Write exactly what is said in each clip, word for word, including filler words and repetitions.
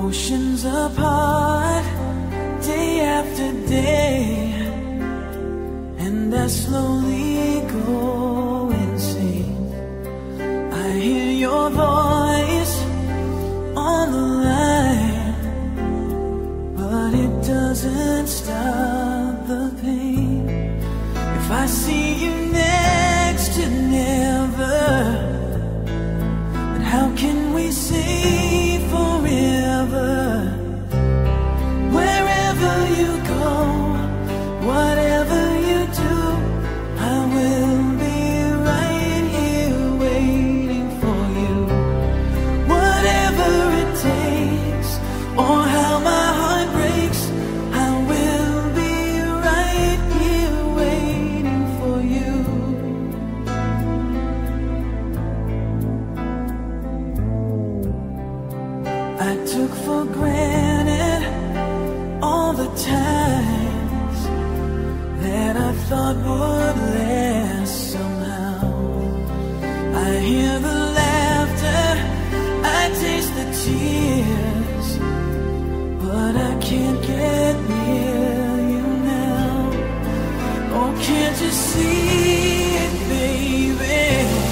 Oceans apart, day after day, and I slowly go insane. I hear your voice on the line, but it doesn't stop the pain. If I see you next to never, then how can we say forever? Wherever you go, whatever you do, I will be right here waiting for you. Whatever it takes, or how my heart breaks, I will be right here waiting for you. I took for granted all the times that I thought would last somehow. I hear the laughter, I taste the tears, but I can't get near you now. Oh, can't you see it, baby?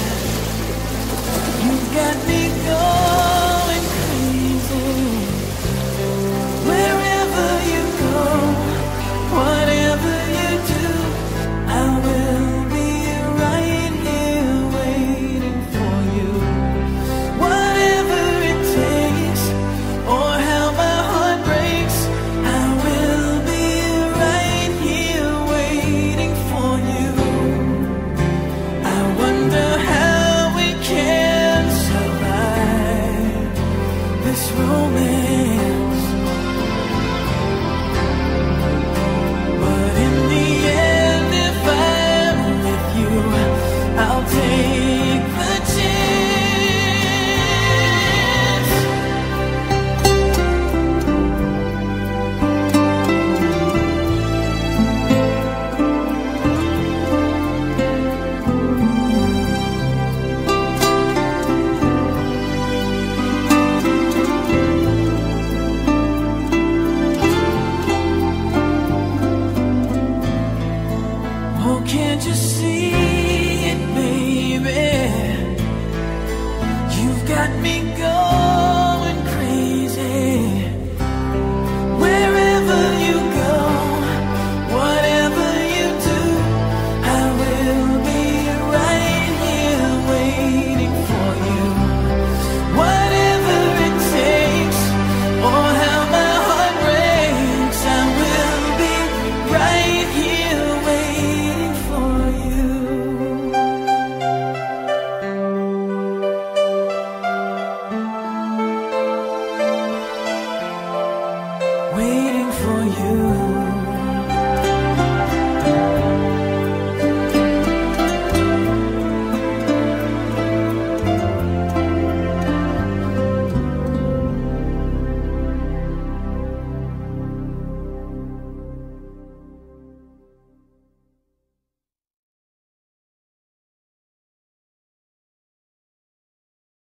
You got me going crazy. Wherever you go, whatever you do, I will be right here waiting for you. Whatever it takes, or how my heart breaks, I will be right here waiting for you. I wonder how we can survive this romance, but in the end, if I'm with you, I'll take the chance. Oh, can't you see it, baby? You've got me going